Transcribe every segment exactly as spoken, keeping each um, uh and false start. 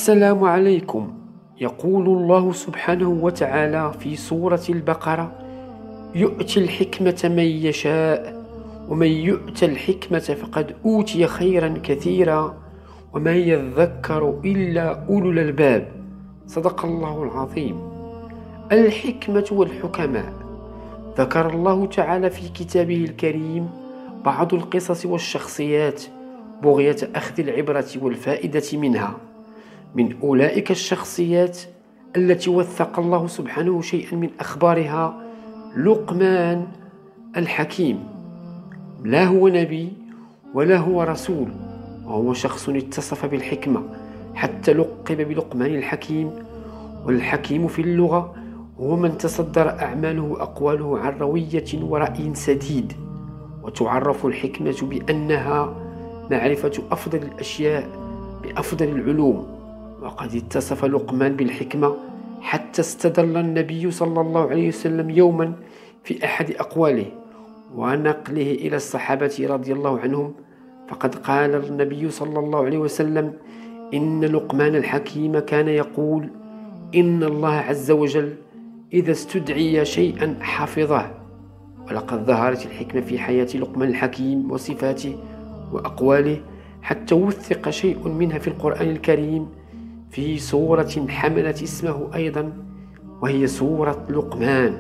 السلام عليكم. يقول الله سبحانه وتعالى في سورة البقرة: يؤتي الحكمة من يشاء ومن يؤت الحكمة فقد أوتي خيرا كثيرا وما يذكر إلا أولو الألباب. صدق الله العظيم. الحكمة والحكماء. ذكر الله تعالى في كتابه الكريم بعض القصص والشخصيات بغية أخذ العبرة والفائدة منها. من أولئك الشخصيات التي وثق الله سبحانه شيئا من أخبارها لقمان الحكيم. لا هو نبي ولا هو رسول، وهو شخص اتصف بالحكمة حتى لقب بلقمان الحكيم. والحكيم في اللغة هو من تصدر أعماله وأقواله عن روية ورأي سديد. وتعرف الحكمة بأنها معرفة أفضل الأشياء بأفضل العلوم. وقد اتصف لقمان بالحكمة حتى استدل النبي صلى الله عليه وسلم يوما في أحد أقواله ونقله إلى الصحابة رضي الله عنهم، فقد قال النبي صلى الله عليه وسلم: إن لقمان الحكيم كان يقول: إن الله عز وجل إذا استدعي شيئا حفظه. ولقد ظهرت الحكمة في حياة لقمان الحكيم وصفاته وأقواله حتى وثق شيء منها في القرآن الكريم في سورة حملت اسمه أيضا، وهي سورة لقمان.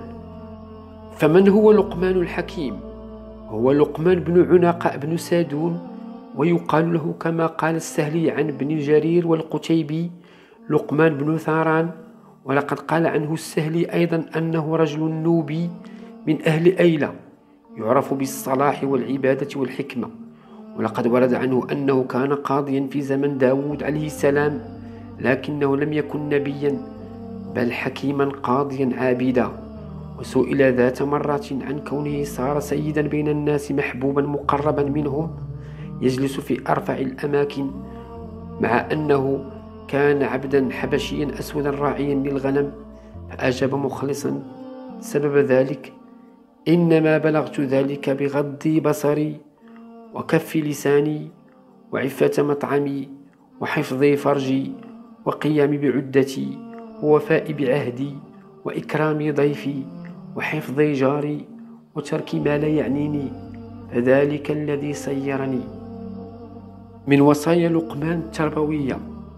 فمن هو لقمان الحكيم؟ هو لقمان بن عناقة بن سادون، ويقال له كما قال السهلي عن ابن جرير والقتيبي لقمان بن ثاران. ولقد قال عنه السهلي أيضا أنه رجل نوبي من أهل أيلة يعرف بالصلاح والعبادة والحكمة. ولقد ورد عنه أنه كان قاضيا في زمن داود عليه السلام، لكنه لم يكن نبيا بل حكيما قاضيا عابدا. وسئل ذات مرة عن كونه صار سيدا بين الناس محبوبا مقربا منهم يجلس في أرفع الأماكن، مع أنه كان عبدا حبشيا أسودا راعيا للغنم. فأجاب مخلصا سبب ذلك: إنما بلغت ذلك بغض بصري وكف لساني وعفة مطعمي وحفظ فرجي وقيام بعدتي ووفاء بعهدي وإكرام ضيفي وحفظ جاري وترك ما لا يعنيني، فذلك الذي سيرني. من وصايا لقمان التربوية.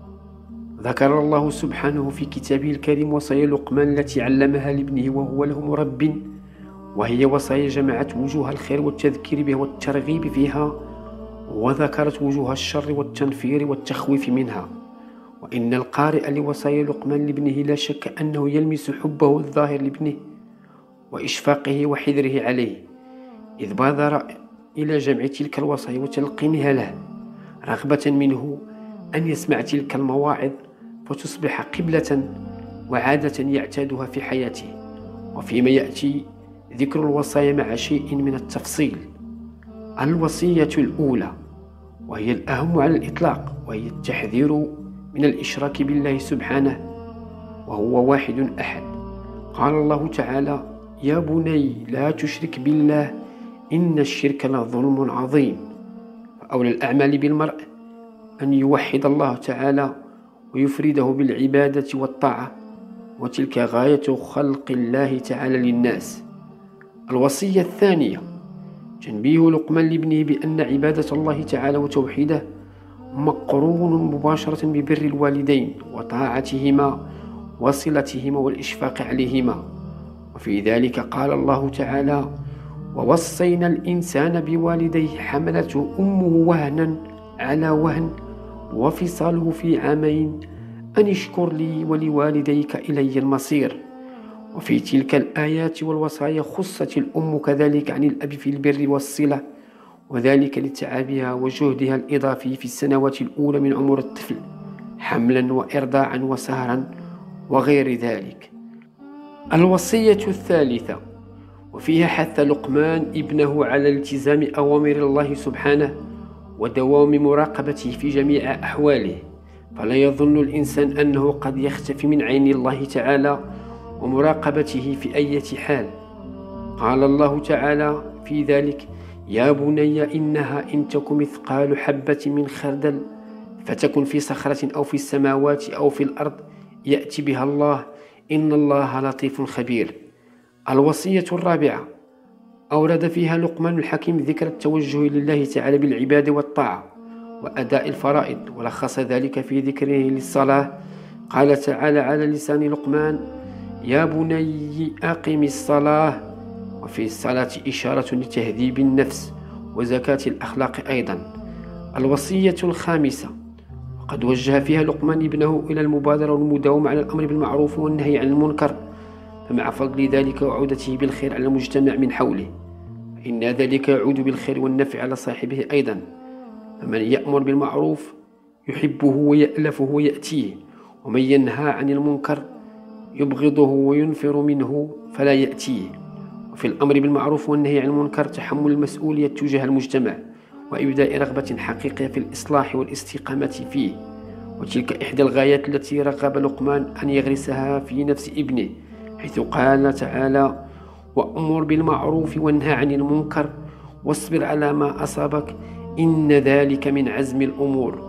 ذكر الله سبحانه في كتابه الكريم وصايا لقمان التي علمها لابنه وهو له مرب، وهي وصايا جمعت وجوه الخير والتذكير به والترغيب فيها، وذكرت وجوه الشر والتنفير والتخويف منها. وإن القارئ لوصايا لقمان لابنه لا شك أنه يلمس حبه الظاهر لابنه وإشفاقه وحذره عليه، إذ بادر إلى جمع تلك الوصايا وتلقينها له، رغبة منه أن يسمع تلك المواعظ فتصبح قبلة وعادة يعتادها في حياته. وفيما يأتي ذكر الوصايا مع شيء من التفصيل. الوصية الأولى وهي الأهم على الإطلاق، وهي التحذير من الإشراك بالله سبحانه وهو واحد أحد. قال الله تعالى: يا بني لا تشرك بالله إن الشرك لظلم عظيم. فأولى الأعمال بالمرء أن يوحد الله تعالى ويفرده بالعبادة والطاعة، وتلك غاية خلق الله تعالى للناس. الوصية الثانية تنبيه لقمان لابنه بأن عبادة الله تعالى وتوحيده مقرون مباشرة ببر الوالدين وطاعتهما وصلتهما والإشفاق عليهما. وفي ذلك قال الله تعالى: ووصينا الإنسان بوالديه حملته أمه وهنا على وهن وفصاله في عامين أن اشكر لي ولوالديك إلي المصير. وفي تلك الآيات والوصايا خصت الأم كذلك عن الأب في البر والصلة، وذلك لتعبها وجهدها الإضافي في السنوات الأولى من عمر الطفل حملا وإرضاعا وسهرا وغير ذلك. الوصية الثالثة وفيها حث لقمان ابنه على التزام أوامر الله سبحانه ودوام مراقبته في جميع أحواله، فلا يظن الإنسان أنه قد يختفي من عين الله تعالى ومراقبته في أي حال. قال الله تعالى في ذلك: يا بني إنها إن تك مثقال حبة من خردل فتكن في صخرة أو في السماوات أو في الأرض يأتي بها الله، إن الله لطيف خبير. الوصية الرابعة أورد فيها لقمان الحكيم ذكر التوجه لله تعالى بالعبادة والطاعة وأداء الفرائض، ولخص ذلك في ذكره للصلاة. قال تعالى على لسان لقمان: يا بني أقم الصلاة. وفي الصلاة إشارة لتهذيب النفس وزكاة الأخلاق أيضا. الوصية الخامسة وقد وجه فيها لقمان ابنه إلى المبادرة والمداومة على الأمر بالمعروف والنهي عن المنكر، فمع فضل ذلك وعودته بالخير على المجتمع من حوله، فإن ذلك يعود بالخير والنفع على صاحبه أيضا. فمن يأمر بالمعروف يحبه ويألفه ويأتيه، ومن ينهى عن المنكر يبغضه وينفر منه فلا يأتيه. وفي الأمر بالمعروف والنهي عن المنكر تحمل المسؤولية تجاه المجتمع وإبداء رغبة حقيقية في الإصلاح والاستقامة فيه، وتلك إحدى الغايات التي رغب لقمان أن يغرسها في نفس ابنه، حيث قال تعالى: وأمر بالمعروف وانهى عن المنكر واصبر على ما أصابك إن ذلك من عزم الأمور.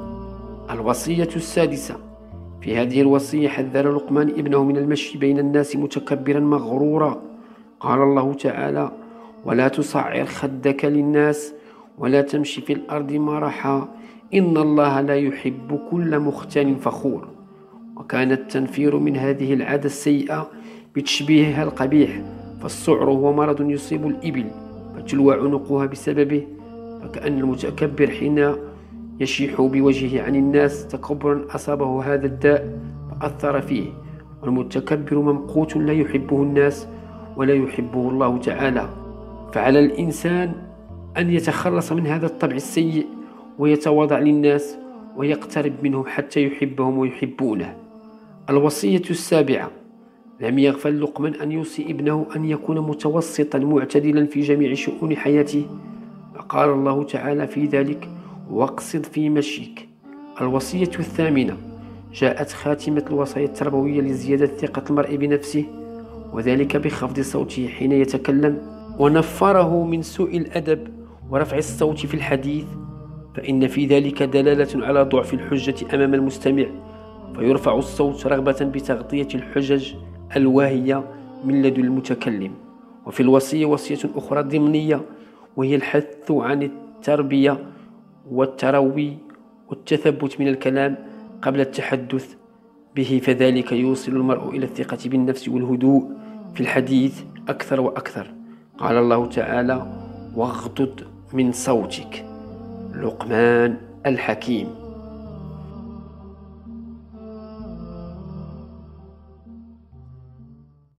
الوصية السادسة في هذه الوصية حذر لقمان ابنه من المشي بين الناس متكبرا مغرورا. قال الله تعالى: ولا تصعر خدك للناس ولا تمشي في الأرض مرحا إن الله لا يحب كل مختال فخور. وكان التنفير من هذه العادة السيئة بتشبيهها القبيح، فالسعر هو مرض يصيب الإبل فتلوى عنقها بسببه، فكأن المتكبر حين يشيح بوجهه عن الناس تكبرا أصابه هذا الداء فأثر فيه، والمتكبر ممقوت لا يحبه الناس ولا يحبه الله تعالى. فعلى الإنسان أن يتخلص من هذا الطبع السيء ويتواضع للناس ويقترب منهم حتى يحبهم ويحبونه. الوصية السابعة لم يغفل لقمان أن يوصي ابنه أن يكون متوسطا معتدلا في جميع شؤون حياته، فقال الله تعالى في ذلك: واقصد في مشيك. الوصية الثامنة جاءت خاتمة الوصايا التربوية لزيادة ثقة المرء بنفسه، وذلك بخفض صوته حين يتكلم، ونفره من سوء الأدب ورفع الصوت في الحديث، فإن في ذلك دلالة على ضعف الحجة أمام المستمع، فيرفع الصوت رغبة بتغطية الحجج الواهية من لدن المتكلم. وفي الوصية وصية أخرى ضمنية، وهي الحث عن التربية والتروي والتثبت من الكلام قبل التحدث به، فذلك يوصل المرء إلى الثقة بالنفس والهدوء في الحديث أكثر وأكثر. قال الله تعالى: واغضض من صوتك. لقمان الحكيم.